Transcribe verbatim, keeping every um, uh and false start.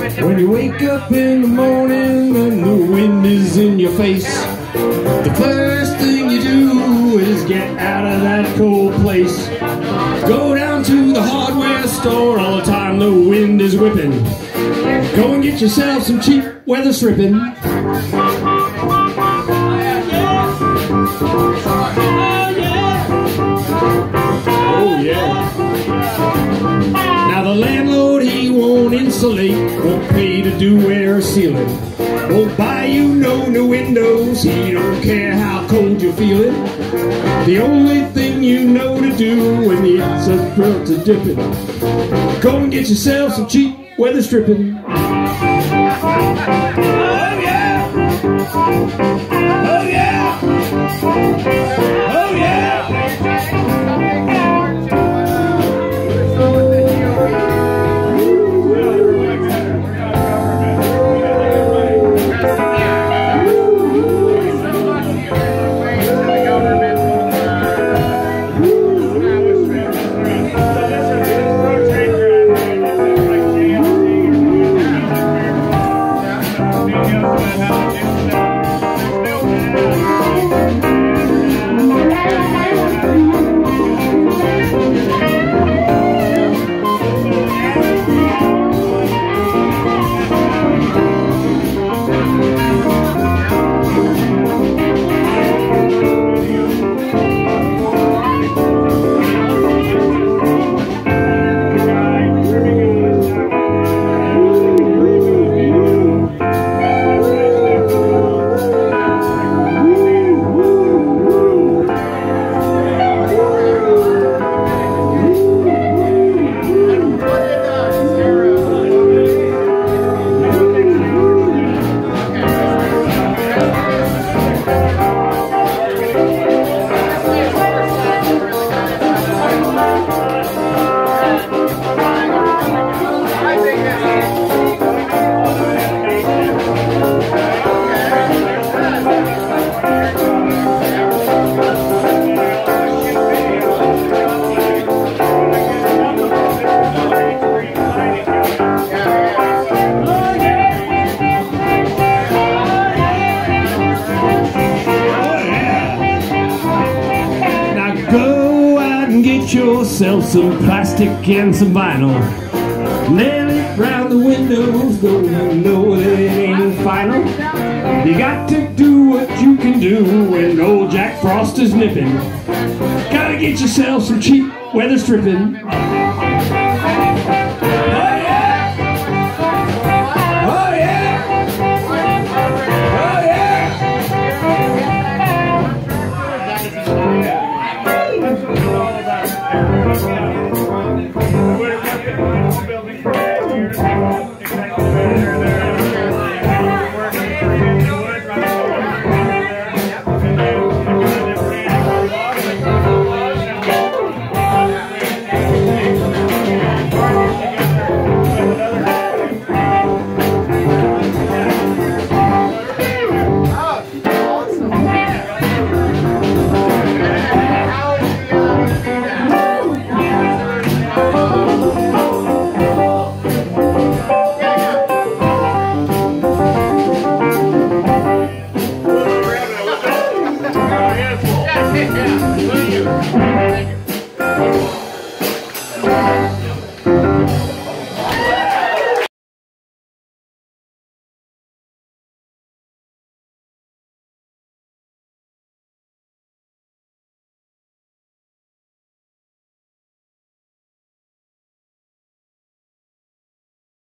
When you wake up in the morning and the wind is in your face, the first thing you do is get out of that cold place. Go down to the hardware store all the time the wind is whipping. Go and get yourself some cheap weather stripping. Oh yeah. Now the landlord, he won't insulate, won't pay to do air sealing, won't buy you no new windows, he don't care how cold you're feeling. The only thing you know to do when the outside throats are dipping, go and get yourself some cheap weather stripping. Oh yeah! Oh yeah! Oh yeah! Get yourself some plastic and some vinyl, nail it round the windows, though you know that it ain't final. You got to do what you can do when old Jack Frost is nipping. Gotta get yourself some cheap weather stripping. Yeah.